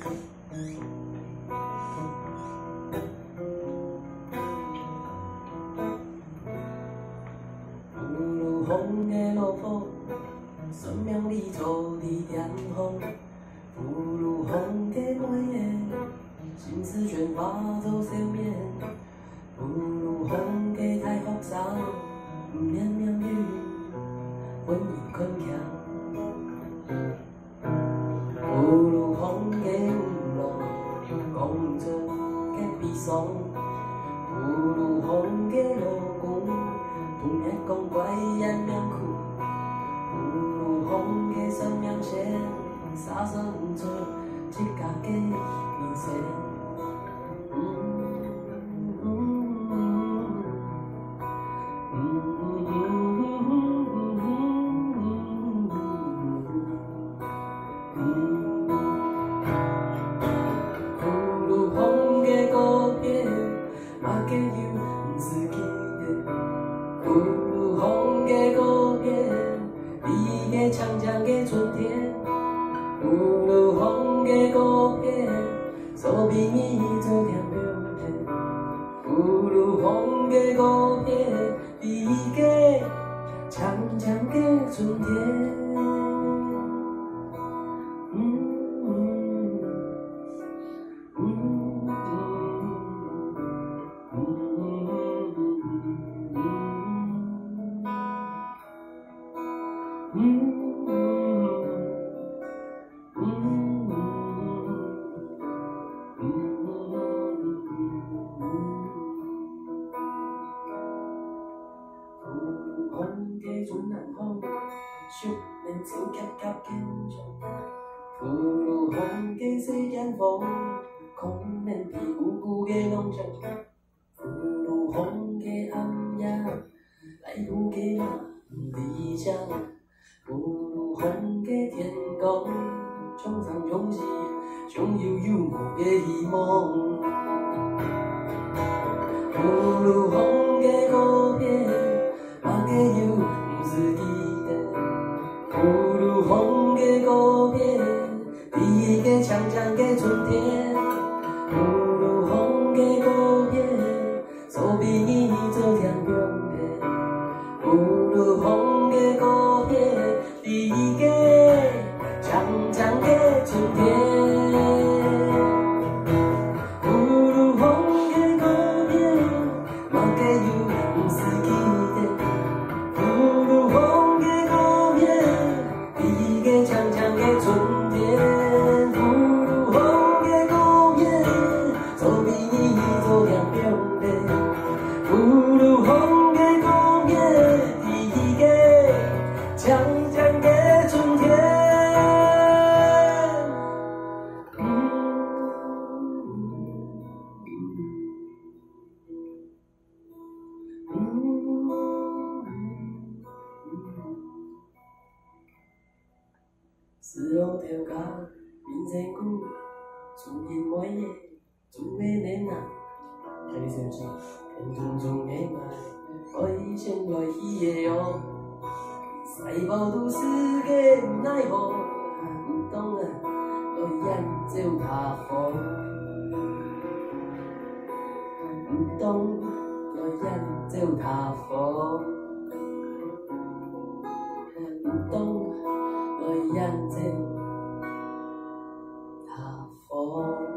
如风的路途，生命里土地点风，不如风的每夜，心思全化作笑面，不如风的太复杂，绵绵雨，温柔困强，不如风的温柔，讲着嘅悲伤，不如风的路光。 不灭光怪眼面苦，不如风嘅生命线，洒上着一家嘅明星。不如风嘅告别，我嘅要唔自己的。 不如风的告别，离开长江的春天。不如风的告别，所比你昨天表现。不如风的告别，离开长江的春天。风嘅准南风，雪面朝夹夹堅重。不如風嘅西間風，空面皮鼓鼓嘅農場。不如風嘅暗夜，來不嘅理想。不如風嘅天空，衝上湧起，總有幽默嘅希望。不如風嘅告別。 我嘅要唔是記得，不如風嘅告別，離開長江嘅春天。不如風嘅告別，所比你昨天表現。不如風嘅告別，離開長江嘅春天。不如風嘅告別，我嘅要唔是記得。 不如風嘅告別，離開長江嘅春天。不如風嘅告別，所比你昨天表現。不如風嘅告別，離開長江嘅春天。丝路條架變成故，從前每夜總會念啊。睇你成績，人種種嘅愛，可以成為喜嘅哦。細胞都是嘅奈何，唔懂啊，來人就他風。唔懂，來人就他風。唔懂。 人間他方。